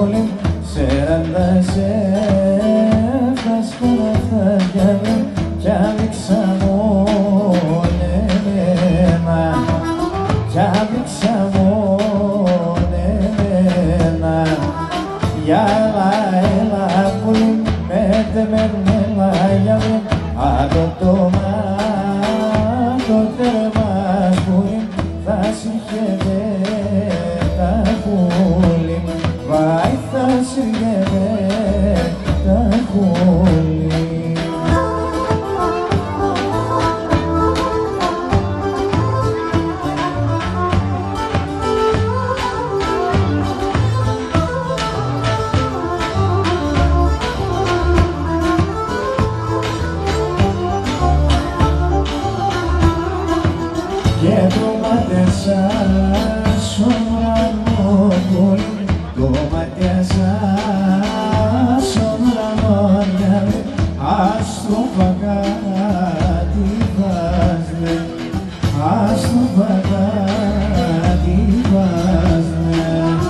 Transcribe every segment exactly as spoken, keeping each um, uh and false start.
πουλί σέραντα σε φάσκωνα χάδια μου κι άδειξα μόνο εμένα κι άδειξα μόνο εμένα. Για έλα, έλα πουλί μέντε μένα για με άλλο το μάτο τέρμας πουλί θα συγχεύε τα πουλί βάει θα συγχεύε τα πουλί. Και το μάτιασα στον ουρανό πουλί, το μάτιασα στον ουρανό για με ας το παγάτι βάζε, ας το παγάτι βάζε.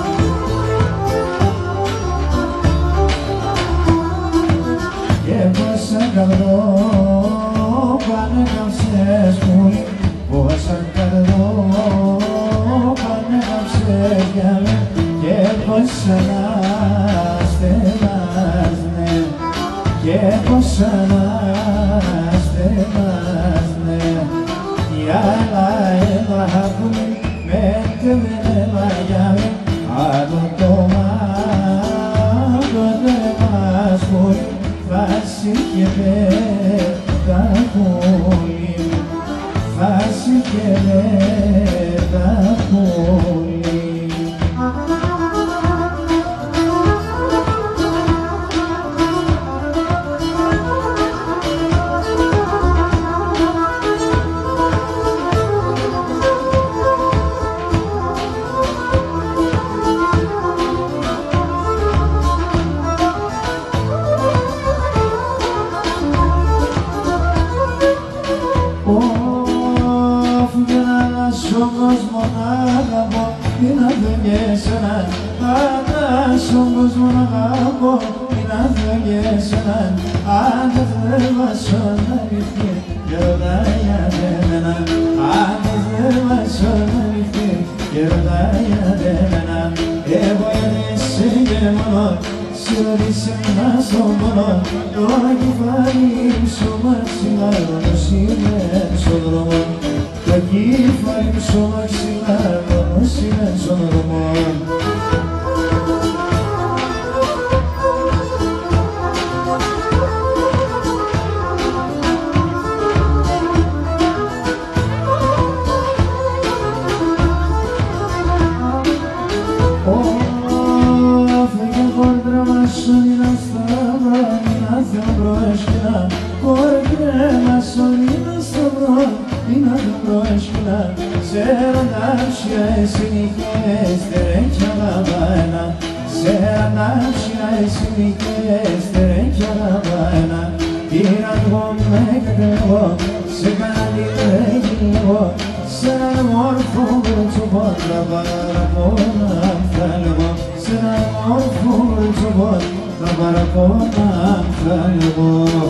Και πόσα καυρό πάνε καμσές πουλί, πόσα καρδό πανέγαψε για με και πόσα να στενάζνε και πόσα να στενάζνε. Για έλα, έλα πουλί μέντε μένα για με άλλο το μάτο τέρμας πουλί θα συγχεύε τα πουλί θα συγχεύε τα πουλί. Στον κόσμο να αγαπώ, μην αδεγες έναν. Αν στον κόσμο να αγαπώ, μην αδεγες έναν. Αν δεν θέμασω να ρηχθεί, γεροντάει αδεμένα. Αν δεν θέμασω να ρηχθεί, γεροντάει αδεμένα. Εγώ γιατί σε και μόνο, σε οδύσσενα στον πόνο. Το κεφάλι σου μαξιλάρω, είναι στον δρόμο. Το κεφάλι σου μαξιλάρω, είναι στον δρόμο. Φύγε κόντρα μας είναι στα βράδυνα θα προέσκυνα. Κορκρέμα στον είναι στα βράδυνα θα προέσκυνα. Σε ραντάψια εσύ νυχές τερέκια λαμβάνα. Σε ραντάψια εσύ νυχές τερέκια λαμβάνα. Πήραν εγώ με κατεβώ, σε κανάλι λέγω. Σε έναν μόρφο βρουτσοπό θα παραπώ να φθάλω. Σε έναν μόρφο βρουτσοπό θα παραπώ να φθάλω.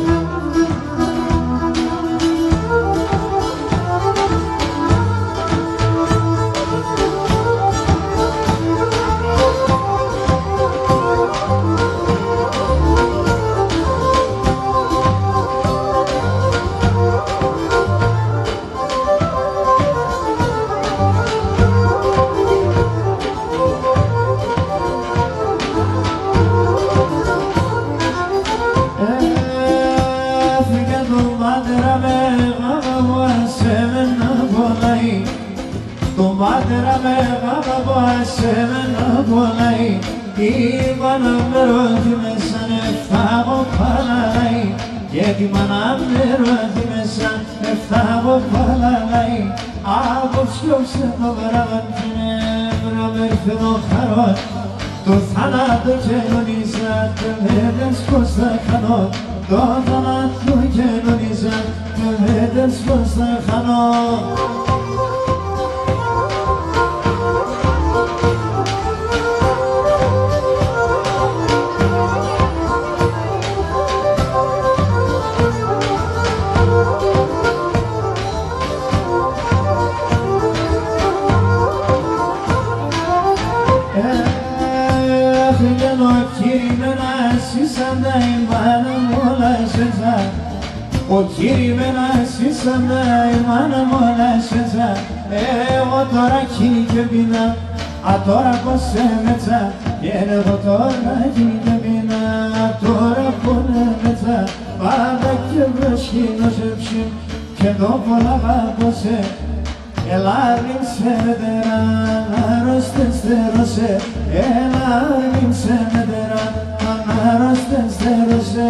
Το μάτερα με αγαπώ, εσένα πονάει. Είπα να με ρωτήμες αν εφτάγω παλάει. Γιατί μάνα με ρωτήμες αν εφτάγω παλάει. Απόψιόψε το βράδυ να με έρθει το χαρό. Το θάνατο κοινωνίζα, δεν vedες πως θα χανώ. Το θάνατο κοινωνίζα, δεν vedες πως θα χανώ. Ήρμενα σύσαμε μάνα μου λέσσεζα εγώ τώρα κι και πίνα α τώρα πως έμετσα εγώ τώρα κι και πίνα τώρα που έμετσα πάντα και βροσχήνω ζεψιν και το πολλά αγαπώσε έλα ρίμψε με τερά ανάρρωστε στερώσε έλα ρίμψε με τερά ανάρρωστε στερώσε.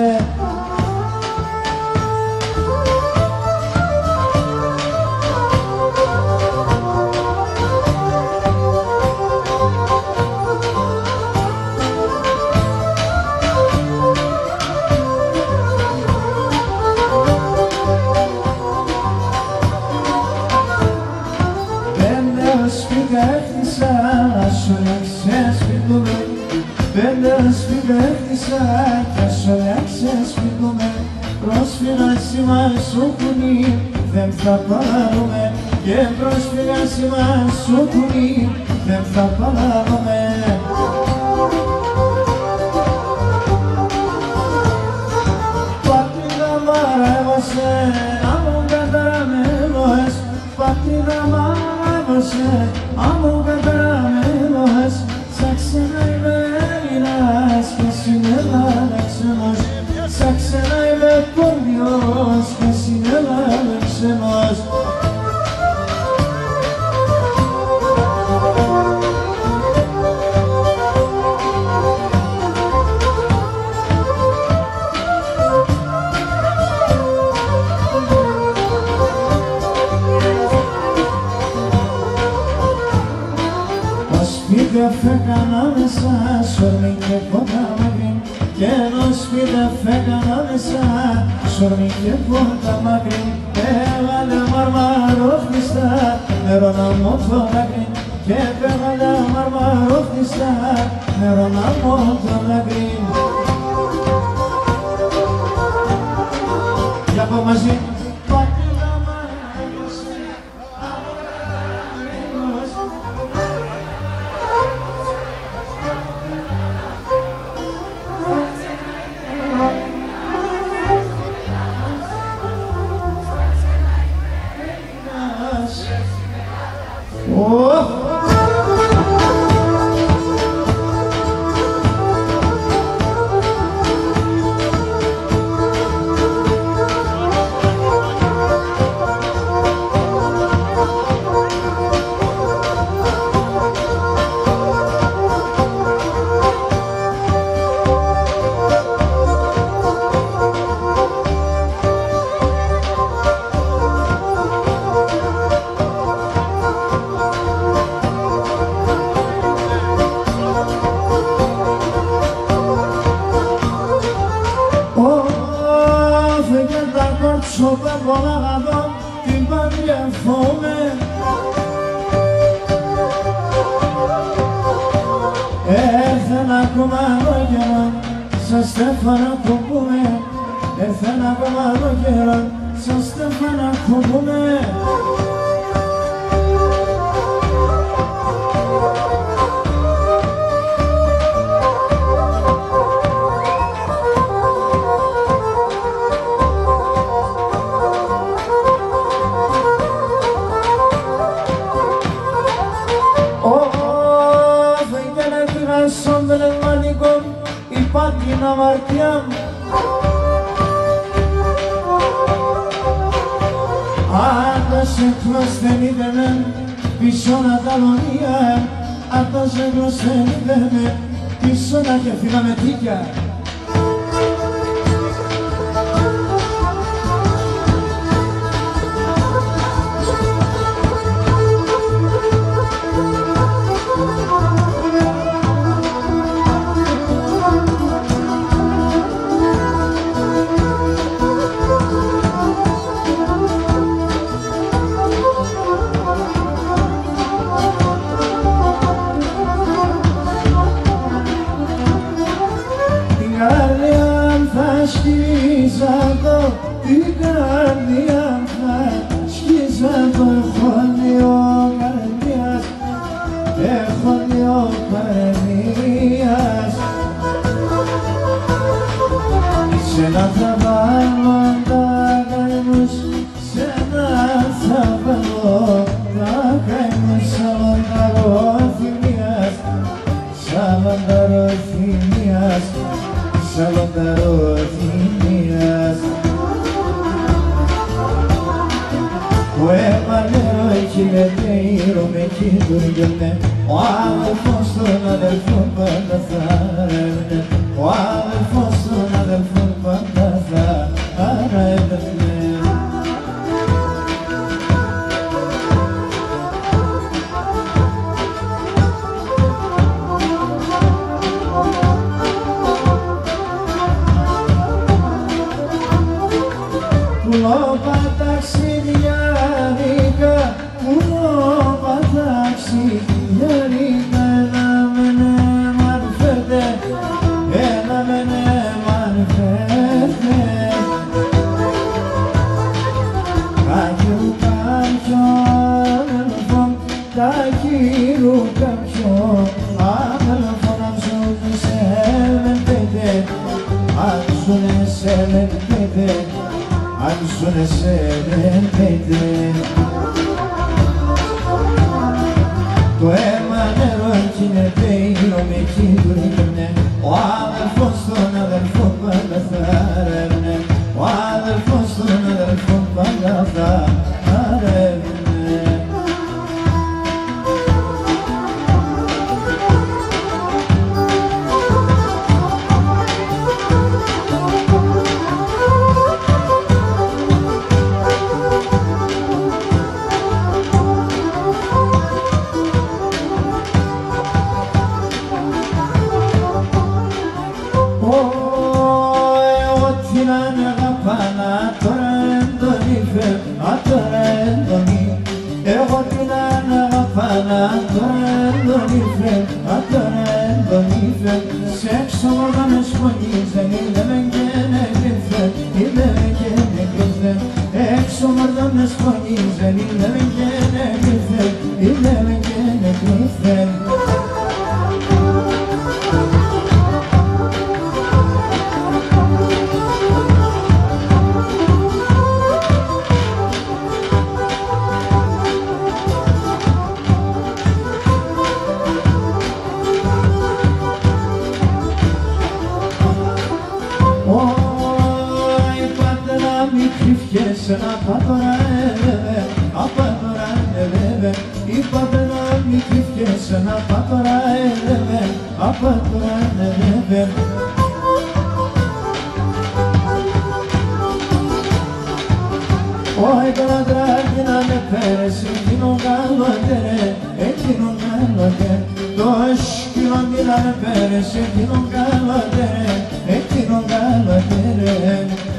Και σολιάξες σπίτουμε πρόσφυγα σήμα σου κουνή δεν θα πάρουμε και πρόσφυγα σήμα σου κουνή δεν θα πάρουμε. Πατρίδα μαρέβωσε άμμο καταραμένος πατρίδα μαρέβωσε άμμο καταραμένος σαν ξένα είμαι Έλληνας και συνέλα ξένος σαν ξένα είμαι πόρνιος και συνέλα ξένος. Σπίτι φέκανα μέσα, σορμί και πότα μακρύν κι ενώ σπίτι φέκανα μέσα, σορμί και πότα μακρύν έβαλε μαρμαρόχτιστα, νερό να μου το δάκρυ και έβαλε μαρμαρόχτιστα, νερό να μου το δάκρυ. Για πω μαζί. Σώπα πολλά γαδόν την παντιαφώμε έρθε να κομμάνω καιρό σαν στέφανα κουμπούμε έρθε να κομμάνω καιρό σαν στέφανα κουμπούμε. Υπάρχει την αμαρτία μου αν τα σεκλός δεν είδαμε πίσω να τα λονία αν τα σεκλός δεν είδαμε πίσω να κεφύγαμε τίκια. Την καρδιά θα σκίζα το εχόνιο καρδιάς, εχόνιο καρδιάς. Σε να θα βάλω τα καρμιά έβαλε χιλιατήρο με κεντούργιονε, ο αδελφός των αδελφών πάντα θα ρεύνε, ο αδελφός των αδελφών πάντα θα ρεύνε. Πουλόπα ταξιδιάρικα, πουλόπα ταξιδιάρικα, ένα με ναι μ' φέρτε, ένα με ναι μ' φέρτε. Κάκιου κάποιο αδελφό, κάκιου κάποιο αδελφό, αν ζουνε σε με πέντε, αν ζουνε σε με πέντε, αν ζουνε σε με πέντε. Το αίμα νερό γίνεται ήρω με κεντούργιονε, ο αδελφός των αδελφών πάντα θα ρεύνε, ο αδελφός των αδελφών πάντα θα ρεύνε. Εγώ την αγαπάνα, τώρα εντονίφε, τώρα εντονίφε. Σε έξω όλα με σκονίζε, είδε με και νεκρύφε, είδε με και νεκρύφε. Έξω όλα με σκονίζε, είδε με και νεκρύφε, είδε με και νεκρύφε. Κρυφιέσαι να πατωρά εβεβε, απατωρά εβεβε. Είπατε να μη κρυφιέσαι να πατωρά εβεβε, απατωρά εβεβε. Όχι καλατράκι να με πέρασε, εκείνον καλότερε, εκείνον καλότερε. Το σκύλο μη να με πέρασε, εκείνον καλότερε, εκείνον καλότερε.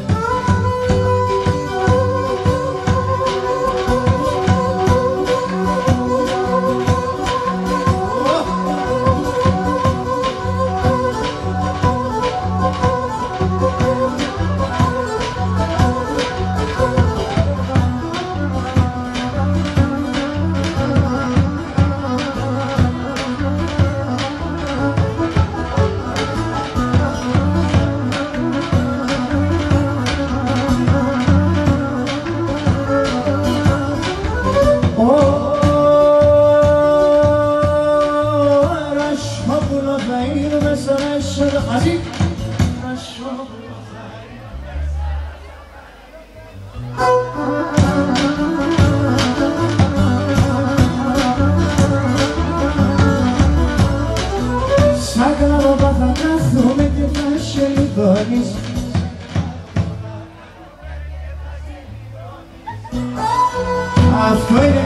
Αυτό είναι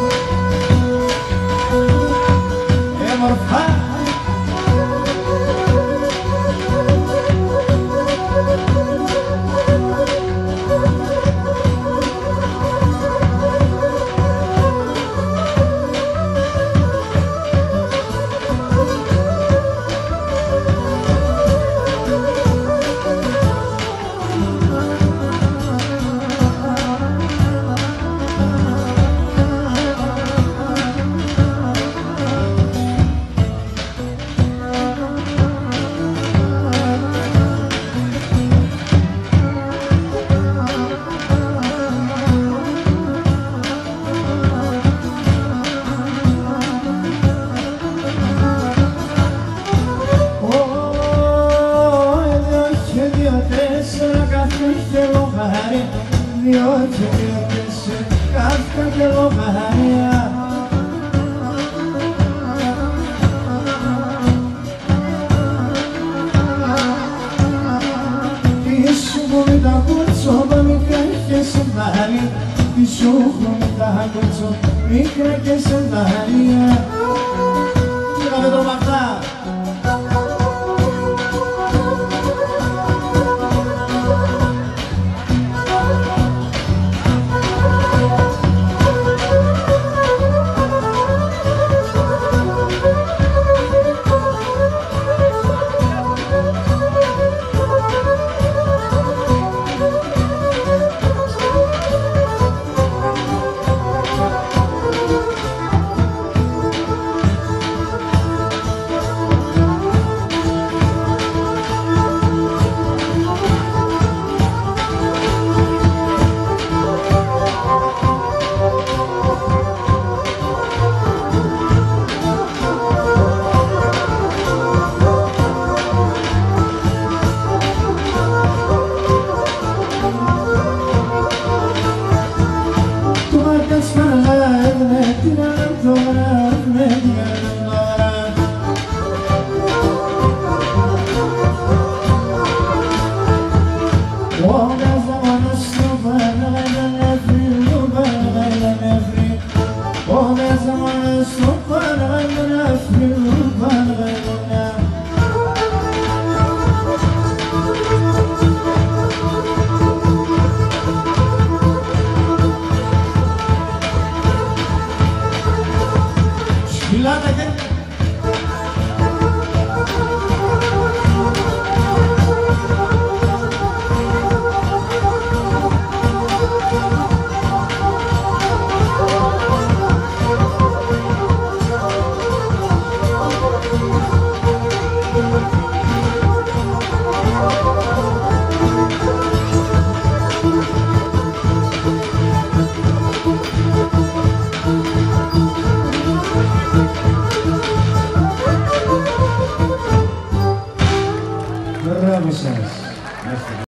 έμορφα. Δυο και δύο τέσσερα أفكك الغفايا da kucu ba mi kreće se dali ti šuhnu da kucu mi kreće se dali Čekaj do makta Bravo, Sérgio.